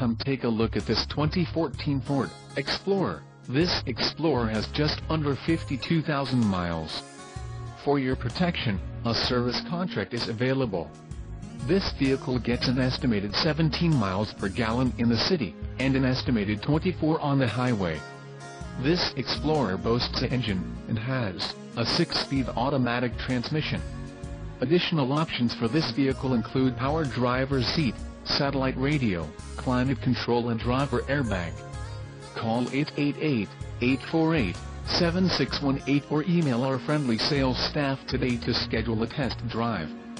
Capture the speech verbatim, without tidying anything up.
Come take a look at this twenty fourteen Ford Explorer. This Explorer has just under fifty-two thousand miles. For your protection, a service contract is available. This vehicle gets an estimated seventeen miles per gallon in the city, and an estimated twenty-four on the highway. This Explorer boasts an engine, and has a six-speed automatic transmission. Additional options for this vehicle include power driver's seat, satellite radio, climate control and driver airbag. Call eight eight eight, eight four eight, seven six one eight or email our friendly sales staff today to schedule a test drive.